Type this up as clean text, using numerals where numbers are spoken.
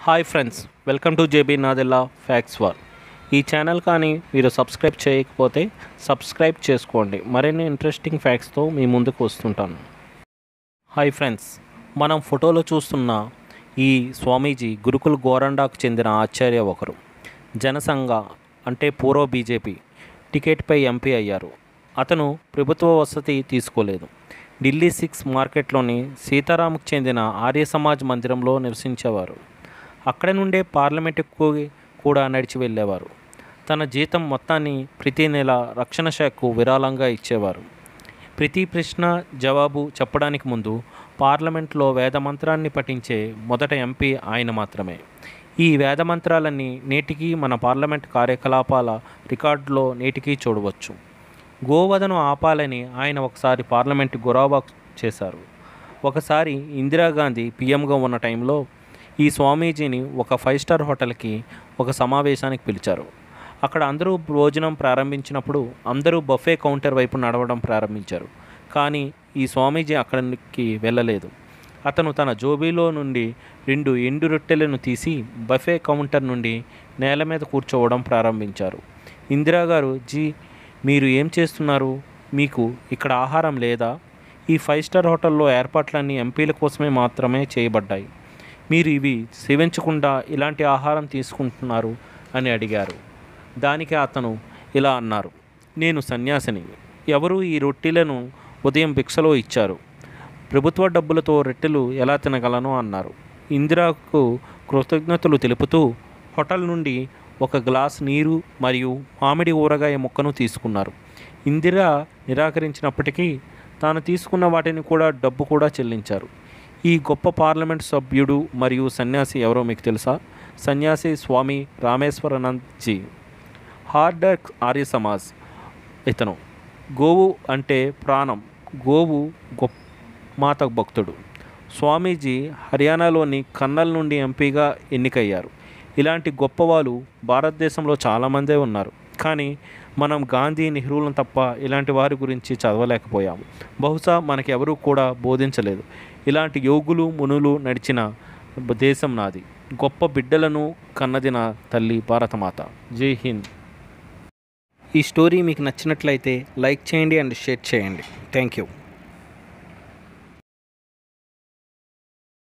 Hi friends, welcome to JBNadella facts war. ఈ channel కానీ మీరు సబ్స్క్రైబ్ చేయకపోతే సబ్స్క్రైబ్ చేసుకోండి. మరిన్ని ఇంట్రెస్టింగ్ ఫ్యాక్ట్స్తో మీ ముందుకు వస్తుంటాను. హాయ్ ఫ్రెండ్స్, మనం ఫోటోలో చూస్తున్న ఈ స్వామీజీ గురుకుల్ గోరండాకు చెందిన ఆచార్య ఒకరు. జనసంఘ అంటే పూర్వ బీజేపీ టికెట్పై ఎంపీ అయ్యారు. అతను ప్రభుత్వ వసతి తీసుకోలేదు. ఢిల్లీ 6 మార్కెట్లోని సీతారాంకు చెందిన ఆర్య సమాజ్ మందిరంలో నివసించేవారు. అక్కడి నుండే పార్లమెంటుకు కూడా నడిచి వెళ్ళేవారు. తన జీతం మొత్తాన్ని ప్రతి నెల రక్షణ శాఖకు విరాళంగా ఇచ్చేవారు. ప్రతి ప్రశ్న జవాబు చెప్పడానికి ముందు పార్లమెంట్లో వేదమంత్రాన్ని పఠించే మొదట ఎంపీ ఆయన మాత్రమే. ఈ వేదమంత్రాలన్నీ నేటికి మన పార్లమెంట్ కార్యకలాపాల రికార్డులో నేటికి చూడవచ్చు. గోవధను ఆపాలని ఆయన ఒకసారి పార్లమెంటు గొడవ చేశారు. ఒకసారి ఇందిరాగాంధీ పీఎంగా ఉన్న టైంలో ఈ స్వామీజీని ఒక 5 స్టార్ హోటల్కి ఒక సమావేశానికి పిలిచారు. అక్కడ అందరూ భోజనం ప్రారంభించినప్పుడు అందరూ బఫే కౌంటర్ వైపు నడవడం ప్రారంభించారు. కానీ ఈ స్వామీజీ అక్కడికి వెళ్ళలేదు. అతను తన జోబీలో నుండి 2 ఎండు రొట్టెలను తీసి బఫే కౌంటర్ నుండి నేల మీద కూర్చోవడం ప్రారంభించారు. ఇందిరాగారు, జీ మీరు ఏం చేస్తున్నారు? మీకు ఇక్కడ ఆహారం లేదా? ఈ 5 స్టార్ హోటల్లో ఏర్పాట్లన్నీ ఎంపీల కోసమే మాత్రమే చేయబడ్డాయి. మీరు ఇవి సేవించకుండా ఇలాంటి ఆహారం తీసుకుంటున్నారు అని అడిగారు. దానికి అతను ఇలా అన్నారు, నేను సన్యాసిని. ఎవరు ఈ రొట్టెలను ఉదయం భిక్షలో ఇచ్చారు. ప్రభుత్వ డబ్బులతో రొట్టెలు ఎలా తినగలను అన్నారు. ఇందిరాకు కృతజ్ఞతలు తెలుపుతూ హోటల్ నుండి ఒక గ్లాస్ నీరు మరియు మామిడి ఊరగాయ ముక్కను తీసుకున్నారు. ఇందిరా నిరాకరించినప్పటికీ తాను తీసుకున్న వాటిని కూడా డబ్బు కూడా చెల్లించారు. ఈ గొప్ప పార్లమెంట్ సభ్యుడు మరియు సన్యాసి ఎవరో మీకు తెలుసా? సన్యాసి స్వామి రామేశ్వరానందజీ, హార్డర్ ఆర్య సమాజ్ ఇతను. గోవు అంటే ప్రాణం. గోవు మాత భక్తుడు. స్వామీజీ హర్యానాలోని కన్నల్ నుండి ఎంపీగా ఎన్నికయ్యారు. ఇలాంటి గొప్ప వాళ్ళు భారతదేశంలో చాలామందే ఉన్నారు. కానీ మనం గాంధీ, నెహ్రూలను తప్ప ఇలాంటి వారి గురించి చదవలేకపోయాము. బహుశా మనకెవరూ కూడా బోధించలేదు. ఇలాంటి యోగులు, మునులు నడిచిన దేశం నాది. గొప్ప బిడ్డలను కన్నది నా తల్లి భారతమాత. జై హింద్. ఈ స్టోరీ మీకు నచ్చినట్లయితే లైక్ చేయండి అండ్ షేర్ చేయండి. Thank you.